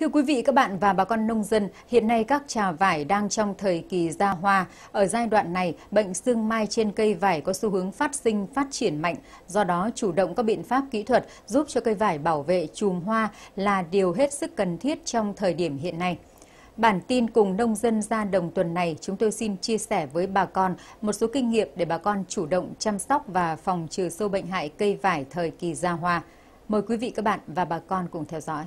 Thưa quý vị, các bạn và bà con nông dân, hiện nay các trà vải đang trong thời kỳ ra hoa. Ở giai đoạn này, bệnh sương mai trên cây vải có xu hướng phát sinh, phát triển mạnh. Do đó, chủ động các biện pháp kỹ thuật giúp cho cây vải bảo vệ chùm hoa là điều hết sức cần thiết trong thời điểm hiện nay. Bản tin cùng nông dân ra đồng tuần này, chúng tôi xin chia sẻ với bà con một số kinh nghiệm để bà con chủ động chăm sóc và phòng trừ sâu bệnh hại cây vải thời kỳ ra hoa. Mời quý vị, các bạn và bà con cùng theo dõi.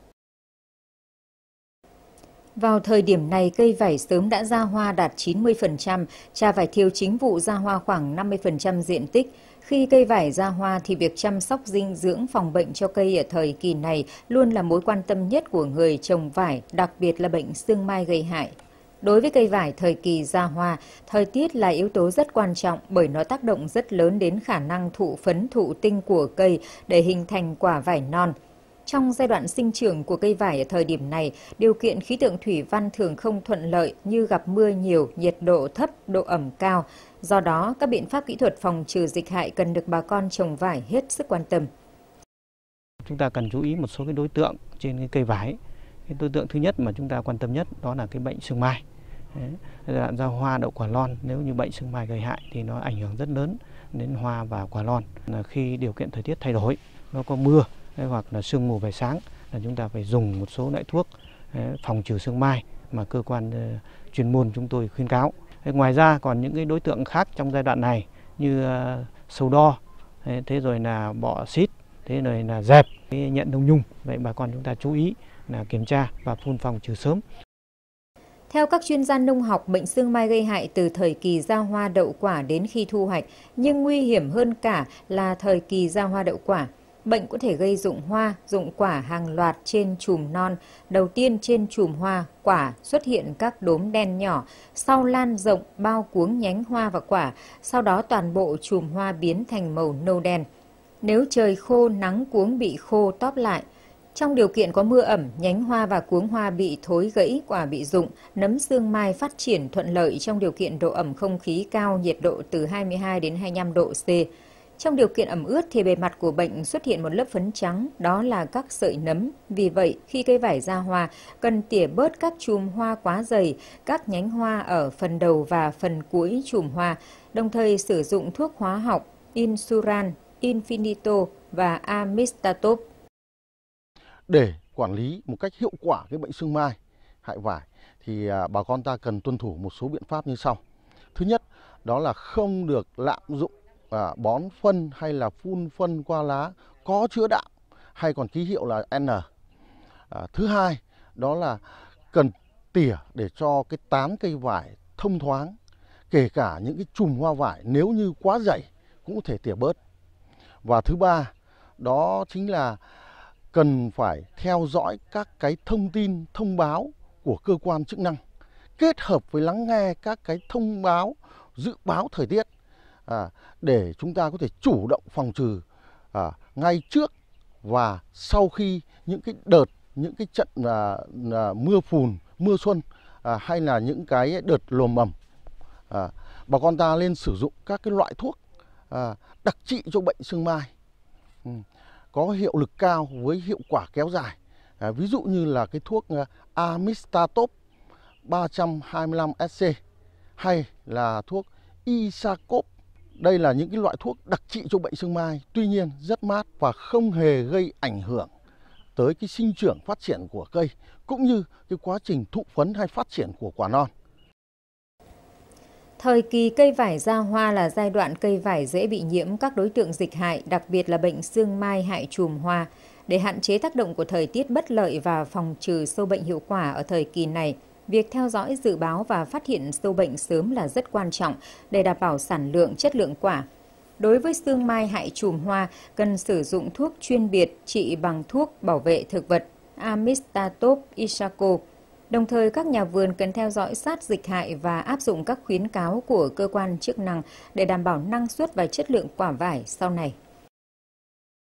Vào thời điểm này, cây vải sớm đã ra hoa đạt 90%, trà vải thiều chính vụ ra hoa khoảng 50% diện tích. Khi cây vải ra hoa thì việc chăm sóc dinh dưỡng phòng bệnh cho cây ở thời kỳ này luôn là mối quan tâm nhất của người trồng vải, đặc biệt là bệnh sương mai gây hại. Đối với cây vải thời kỳ ra hoa, thời tiết là yếu tố rất quan trọng bởi nó tác động rất lớn đến khả năng thụ phấn thụ tinh của cây để hình thành quả vải non. Trong giai đoạn sinh trưởng của cây vải ở thời điểm này, điều kiện khí tượng thủy văn thường không thuận lợi như gặp mưa nhiều, nhiệt độ thấp, độ ẩm cao. Do đó, các biện pháp kỹ thuật phòng trừ dịch hại cần được bà con trồng vải hết sức quan tâm. Chúng ta cần chú ý một số cái đối tượng trên cái cây vải. Cái đối tượng thứ nhất mà chúng ta quan tâm nhất đó là cái bệnh sương mai. Giai đoạn ra hoa đậu quả lon, nếu như bệnh sương mai gây hại thì nó ảnh hưởng rất lớn đến hoa và quả lon. Là khi điều kiện thời tiết thay đổi, nó có mưa hoặc là sương mù về sáng là chúng ta phải dùng một số loại thuốc phòng trừ sương mai mà cơ quan chuyên môn chúng tôi khuyến cáo. Ngoài ra còn những cái đối tượng khác trong giai đoạn này như sâu đo, thế rồi là bọ xít, thế rồi là dẹp, nhện đông nhung. Vậy bà con chúng ta chú ý là kiểm tra và phun phòng trừ sớm. Theo các chuyên gia nông học, bệnh sương mai gây hại từ thời kỳ ra hoa đậu quả đến khi thu hoạch, nhưng nguy hiểm hơn cả là thời kỳ ra hoa đậu quả. Bệnh có thể gây rụng hoa, rụng quả hàng loạt trên chùm non. Đầu tiên trên chùm hoa, quả xuất hiện các đốm đen nhỏ, sau lan rộng bao cuống nhánh hoa và quả, sau đó toàn bộ chùm hoa biến thành màu nâu đen. Nếu trời khô, nắng cuống bị khô tóp lại. Trong điều kiện có mưa ẩm, nhánh hoa và cuống hoa bị thối gãy, quả bị rụng, nấm sương mai phát triển thuận lợi trong điều kiện độ ẩm không khí cao, nhiệt độ từ 22 đến 25 độ C. Trong điều kiện ẩm ướt thì bề mặt của bệnh xuất hiện một lớp phấn trắng, đó là các sợi nấm. Vì vậy, khi cây vải ra hoa, cần tỉa bớt các chùm hoa quá dày, các nhánh hoa ở phần đầu và phần cuối chùm hoa, đồng thời sử dụng thuốc hóa học Insuran, Infinito và Amistatop. Để quản lý một cách hiệu quả cái bệnh sương mai hại vải thì bà con ta cần tuân thủ một số biện pháp như sau. Thứ nhất, đó là không được lạm dụng bón phân hay là phun phân qua lá có chứa đạm hay còn ký hiệu là N. Thứ hai, đó là cần tỉa để cho cái tán cây vải thông thoáng, kể cả những cái chùm hoa vải nếu như quá dày cũng có thể tỉa bớt. Và thứ ba, đó chính là cần phải theo dõi các cái thông tin, thông báo của cơ quan chức năng, kết hợp với lắng nghe các cái thông báo, dự báo thời tiết để chúng ta có thể chủ động phòng trừ ngay trước và sau khi những cái đợt, những cái trận mưa phùn, mưa xuân hay là những cái đợt lồm ẩm. Bà con ta nên sử dụng các cái loại thuốc đặc trị cho bệnh sương mai có hiệu lực cao với hiệu quả kéo dài. Ví dụ như là cái thuốc Amistatop 325SC hay là thuốc Isacop. Đây là những cái loại thuốc đặc trị cho bệnh sương mai, tuy nhiên rất mát và không hề gây ảnh hưởng tới cái sinh trưởng phát triển của cây cũng như cái quá trình thụ phấn hay phát triển của quả non. Thời kỳ cây vải ra hoa là giai đoạn cây vải dễ bị nhiễm các đối tượng dịch hại, đặc biệt là bệnh sương mai hại chùm hoa. Để hạn chế tác động của thời tiết bất lợi và phòng trừ sâu bệnh hiệu quả ở thời kỳ này, việc theo dõi, dự báo và phát hiện sâu bệnh sớm là rất quan trọng để đảm bảo sản lượng, chất lượng quả. Đối với sương mai hại chùm hoa, cần sử dụng thuốc chuyên biệt trị bằng thuốc bảo vệ thực vật Amistatop Isaco. Đồng thời, các nhà vườn cần theo dõi sát dịch hại và áp dụng các khuyến cáo của cơ quan chức năng để đảm bảo năng suất và chất lượng quả vải sau này.